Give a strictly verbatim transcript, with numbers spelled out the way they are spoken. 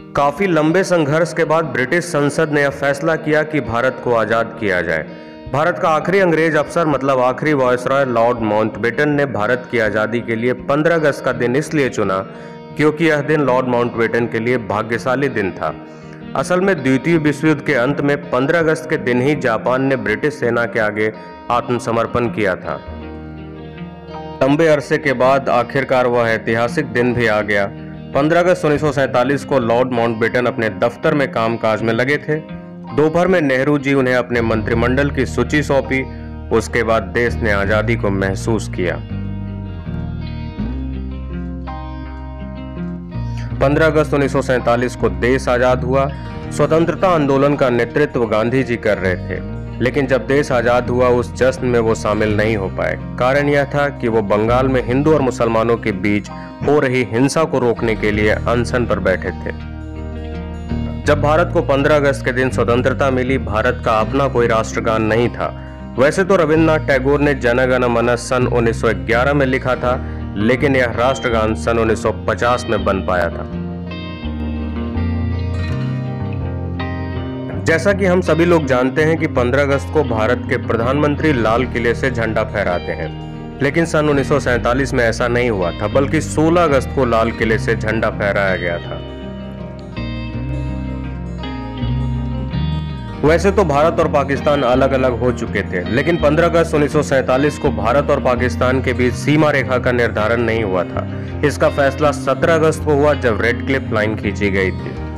काफी लंबे संघर्ष के बाद ब्रिटिश संसद ने यह फैसला किया कि भारत को आजाद किया जाए। भारत का आखिरी अंग्रेज अफसर मतलब आखिरी वायसराय लॉर्ड माउंटबेटन ने भारत की आज़ादी के लिए पंद्रह अगस्त का दिन इसलिए चुना क्योंकि यह दिन लॉर्ड माउंटबेटन के लिए भाग्यशाली दिन था। असल में द्वितीय विश्व युद्ध के अंत में पंद्रह अगस्त के दिन ही जापान ने ब्रिटिश सेना के आगे आत्मसमर्पण किया था। लंबे अरसे के बाद आखिरकार वह ऐतिहासिक दिन भी आ गया। पंद्रह अगस्त उन्नीस सौ सैंतालीस को लॉर्ड माउंटबेटन अपने दफ्तर में कामकाज में लगे थे। दोपहर में नेहरू जी उन्हें अपने मंत्रिमंडल की सूची सौंपी। उसके बाद देश ने आजादी को महसूस किया। पंद्रह अगस्त उन्नीस सौ सैंतालीस को देश आजाद हुआ। स्वतंत्रता आंदोलन का नेतृत्व गांधी जी कर रहे थे, लेकिन जब देश आजाद हुआ उस जश्न में वो शामिल नहीं हो पाए। कारण यह था कि वो बंगाल में हिंदू और मुसलमानों के बीच हो रही हिंसा को रोकने के लिए अनशन पर बैठे थे। जब भारत को पंद्रह अगस्त के दिन स्वतंत्रता मिली, भारत का अपना कोई राष्ट्रगान नहीं था। वैसे तो रविन्द्रनाथ टैगोर ने जन गण मन सन उन्नीस सौ ग्यारह में लिखा था, लेकिन यह राष्ट्रगान सन उन्नीस सौ पचास में बन पाया था। जैसा कि हम सभी लोग जानते हैं कि पंद्रह अगस्त को भारत के प्रधानमंत्री लाल किले से झंडा फहराते हैं, लेकिन सन उन्नीस सौ सैंतालीस में ऐसा नहीं हुआ था, बल्कि सोलह अगस्त को लाल किले से झंडा फहराया गया था। वैसे तो भारत और पाकिस्तान अलग अलग हो चुके थे, लेकिन पंद्रह अगस्त उन्नीस सौ सैंतालीस को भारत और पाकिस्तान के बीच सीमा रेखा का निर्धारण नहीं हुआ था। इसका फैसला सत्रह अगस्त को हुआ जब रेड क्लिफ लाइन खींची गई थी।